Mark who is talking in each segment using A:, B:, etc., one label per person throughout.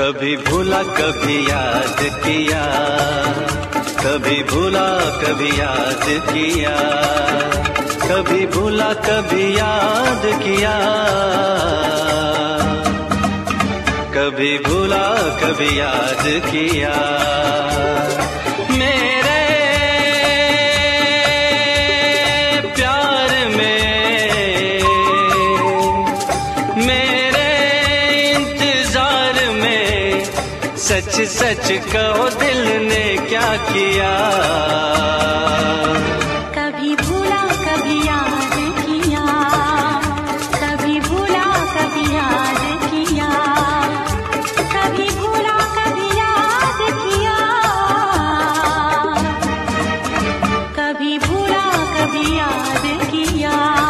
A: कभी भूला कभी याद किया, कभी भूला कभी याद किया, कभी भूला कभी याद किया, कभी भूला कभी याद किया। मेरे प्यार में, मेरे इंतजार में, सच सच कहो दिल ने क्या किया।
B: कभी भूला कभी याद किया, कभी भूला कभी याद किया, कभी भूला कभी याद किया, कभी भूला कभी याद किया।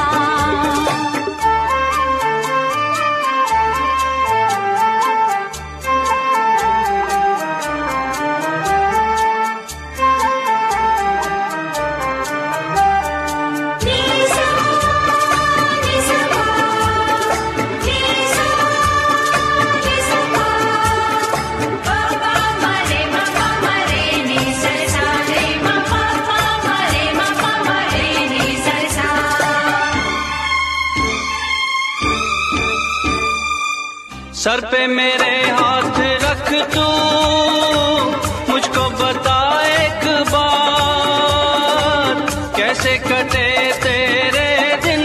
A: सर पे मेरे हाथ रख तू, मुझको बता एक बार, कैसे कटे तेरे दिन,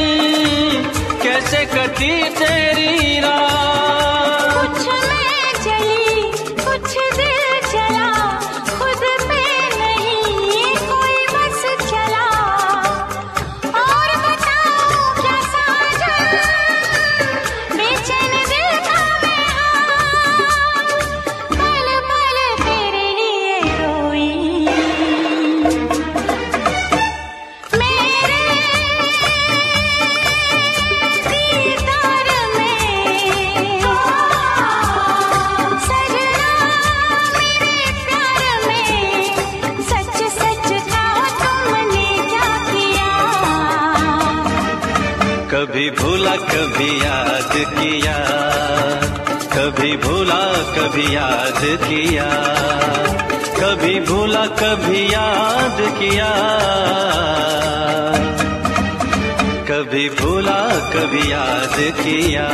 A: कैसे कटी तेरी रात।
B: कुछ मैं चली कुछ दिल चला, खुद पे नहीं कोई बस चला। और बताओ क्या साजन, बेचैन दिल का मैं हाल, पल पल तेरे लिए रोई। मेरे दीदार में सजना, मेरे प्यार में सच सच कहो तुमने क्या किया।
A: कभी भूला कभी याद किया, कभी भूला कभी याद किया, कभी भूला कभी याद किया, कभी भूला कभी याद किया।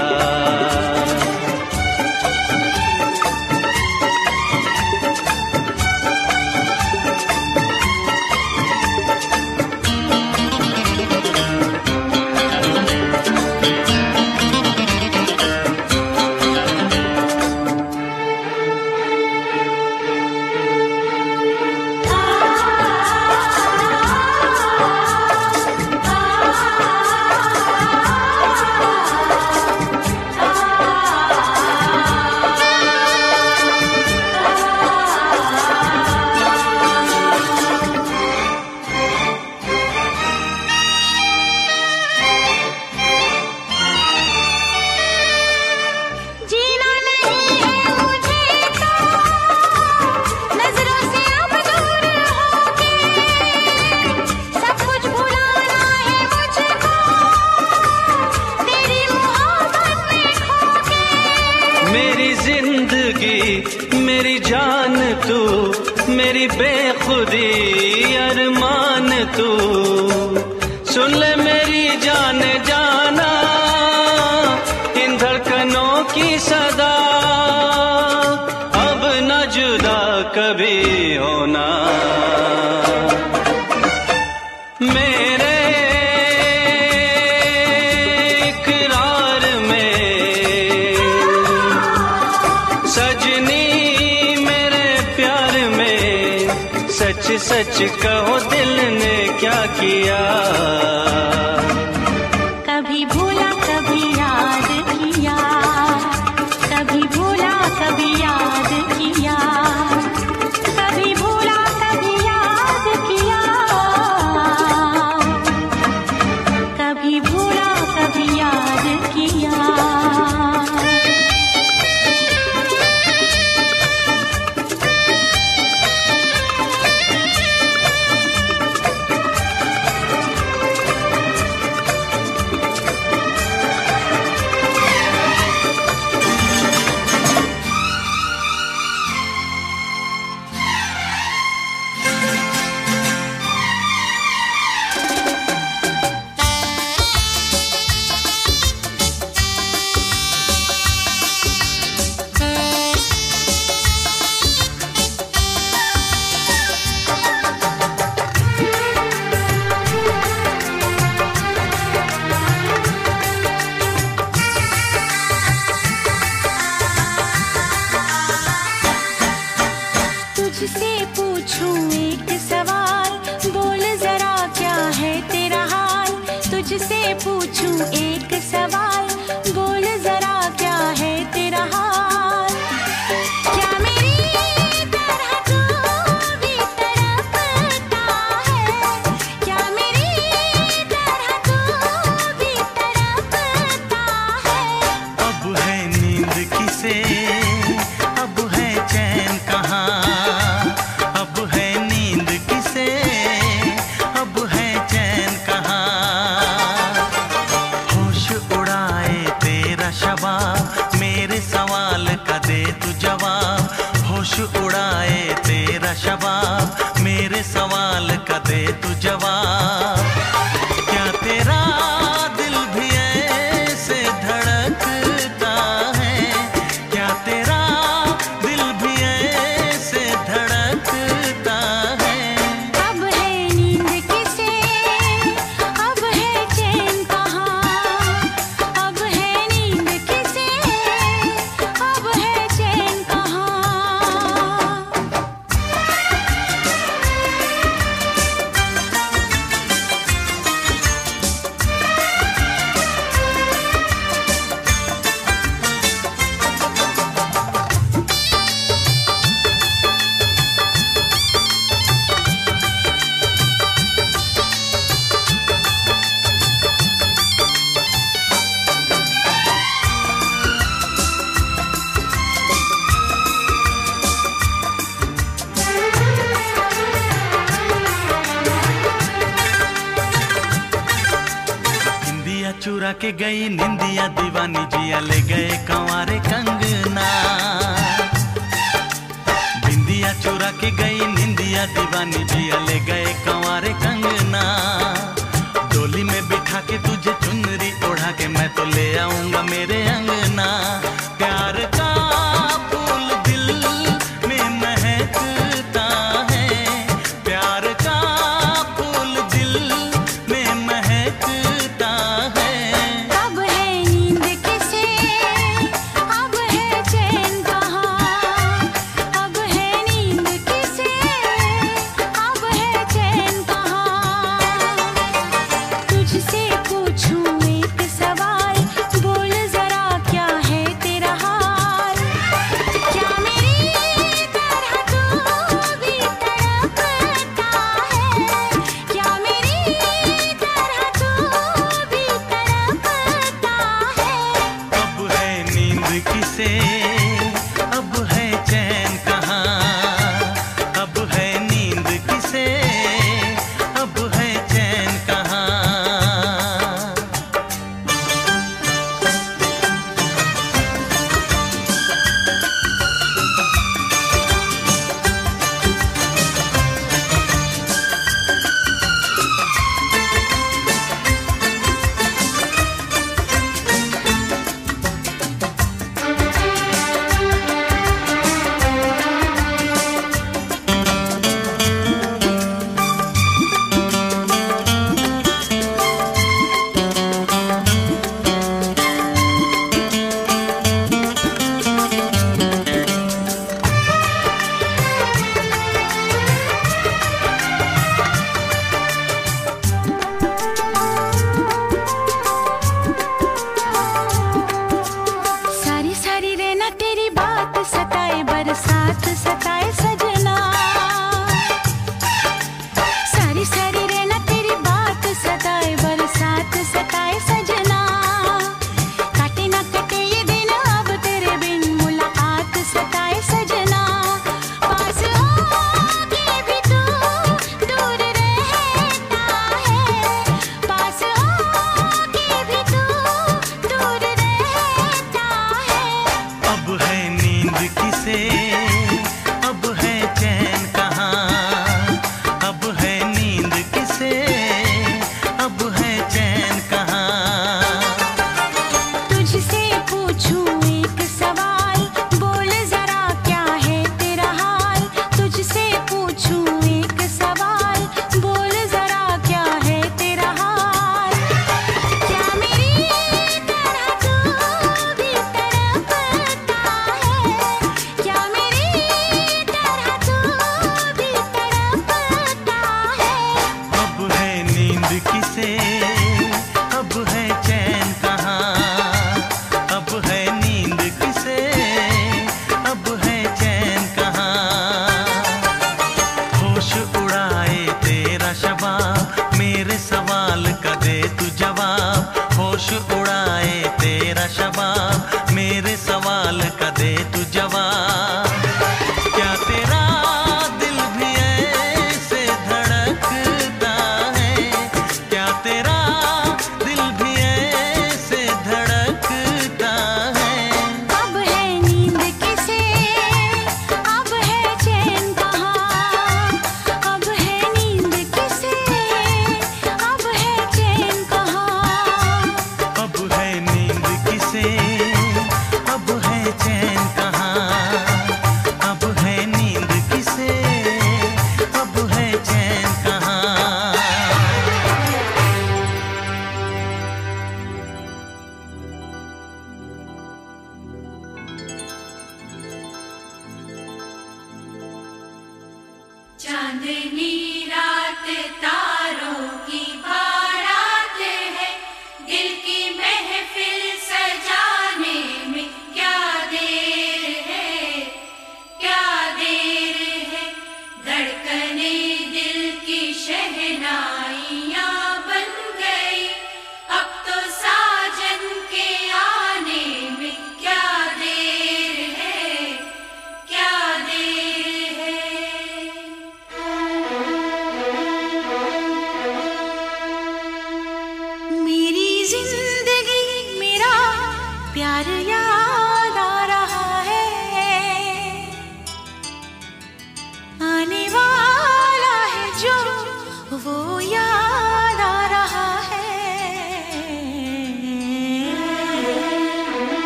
B: जीना नहीं है मुझे तो नजरों से अब दूर होके, सब कुछ भुलाना है मुझको तेरी मोहब्बत में खोके।
A: मेरी जिंदगी मेरी जान तू, मेरी बेखुदी अरमान तू, सुन ले मेरी जान जाना इन धड़कनों की सदा, अब न जुदा कभी होना। मेरे इकरार में सजनी, मेरे प्यार में सच सच कहो दिल ने क्या किया।
B: कभी भूला कभी याद किया, कभी भूला कभी याद किया, कभी भूला कभी याद किया, कभी भूला कभी याद किया।
C: सवाल का दे तू जवाब। क्या तेरा दिल भी ऐसे धड़कता है? क्या तेरा दिल भी ऐसे धड़कता है?
B: अब है नींद किसे, अब है चैन कहाँ। अब है नींद किसे, अब है चैन कहाँ।
C: निंदिया चुरा के गई निंदिया दीवानी जिया ले गए कंवारे कंगना। बिंदिया चुरा के गई निंदिया दीवानी जिया ले गए कंवारे कंगना। डोली में बिठा के तुझे चुनरी ओढ़ा के मैं तो ले आऊंगा मेरे अंगना। प्यार का फूल दिल में महकता है, प्यार का फूल दिल में महकता है।
B: अब है नींद किसे, अब है चैन कहाँ। अब है नींद किसे, अब है चैन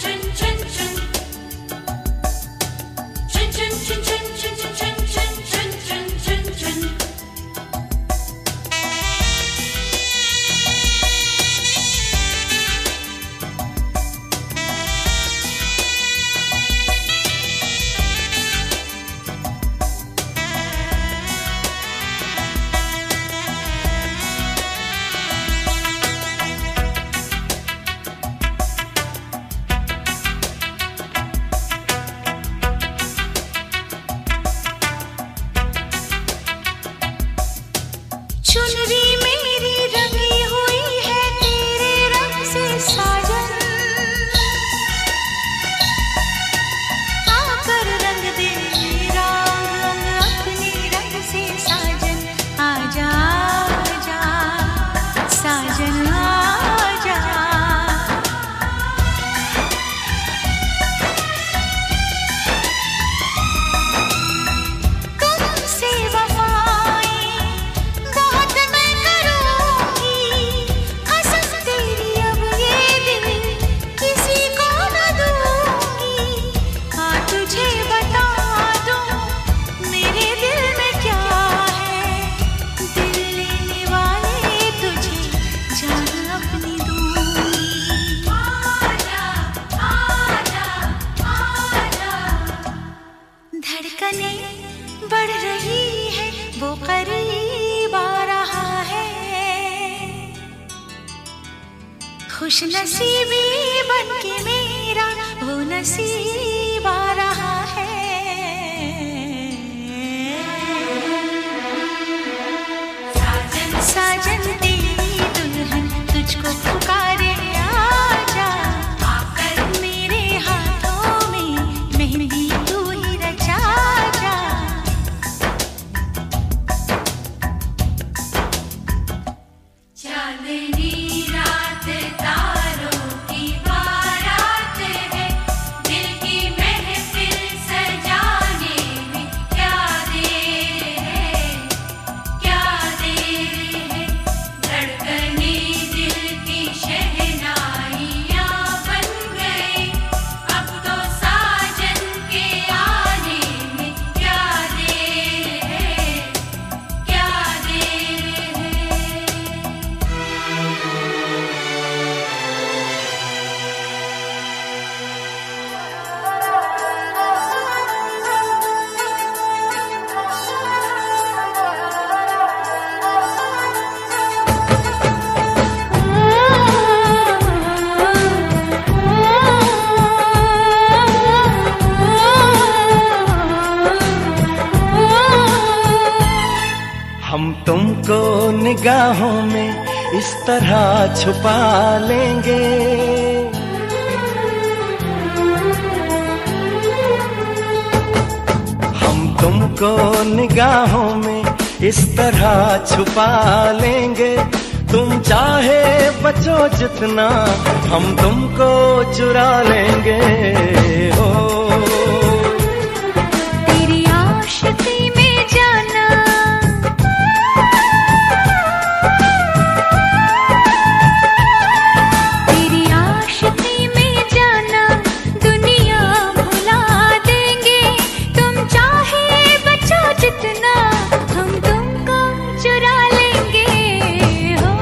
B: खुश नसीबी बनके मेरा वो नसीब आ रहा है। साजन साजन तेरी दुल्हन तुझको पुकारे आजा, आकर मेरे हाथों में मेहंदी तू ही रचा जा। चांदनी रात तारों की बारात है, दिल की महफिल सजाने में क्या देर है, क्या देर है। धड़कने दिल की शहनाइयाँ बन गई, अब तो साजन के आने में क्या देर है, क्या देर है।
A: हम तुमको निगाहों में इस तरह छुपा लेंगे, हम तुमको निगाहों में इस तरह छुपा लेंगे। तुम चाहे बचो जितना हम तुमको चुरा लेंगे। हो
B: तेरी आशिकी में जाना, तेरी आशिकी में जाना दुनिया भुला देंगे। तुम चाहे बचो जितना हम तुमको चुरा लेंगे। हो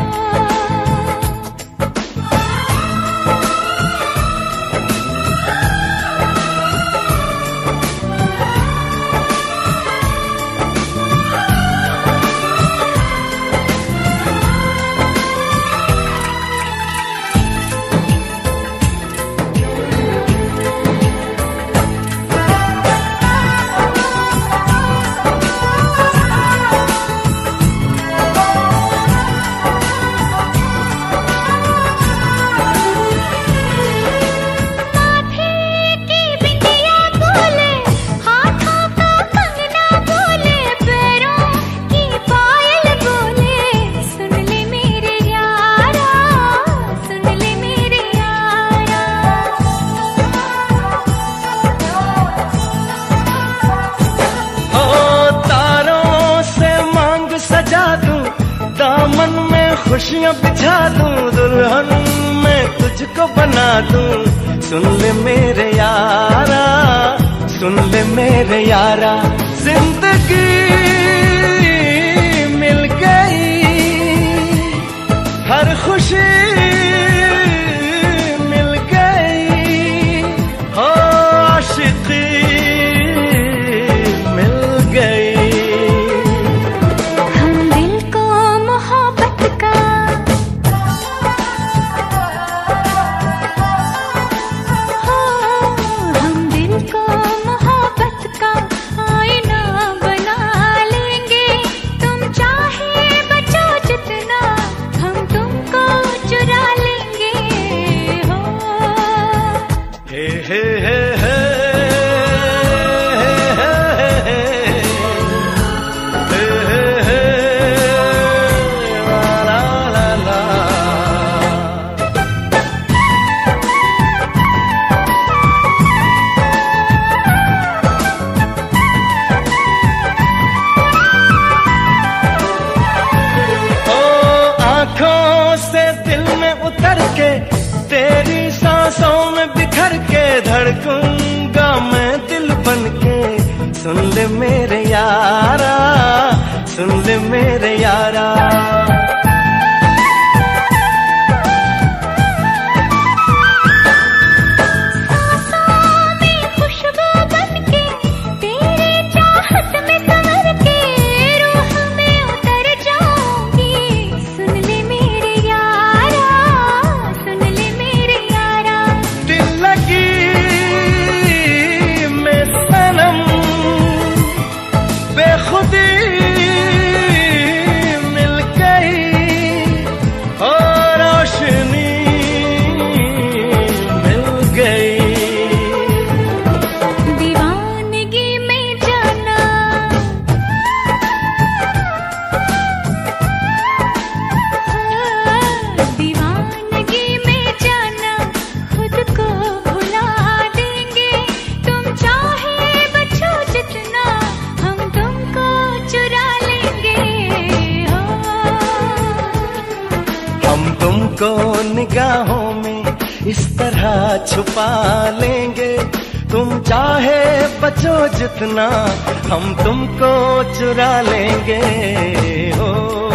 D: खुशियाँ बिछा दूं, दुल्हन मैं तुझको बना दूं। सुन ले मेरे यारा, सुन ले मेरे यारा, जिंदगी मिल गई, हर खुशी मिल गई, हो आशिकी मिल गई।
B: हम दिल को मोहब्बत का हम दिल को मोहब्बत का आईना बना लेंगे। तुम चाहे बचो जितना, हम तुमको चुरा लेंगे। हो
D: हे हे हे हे उतर के तेरी सांसों में बिखर के धड़कूंगा मैं दिल बन के। सुन ले मेरे यारा, सुन ले मेरे यारा, तुमको निगाहों में इस तरह छुपा लेंगे। तुम चाहे बचो जितना, हम तुमको चुरा लेंगे। हो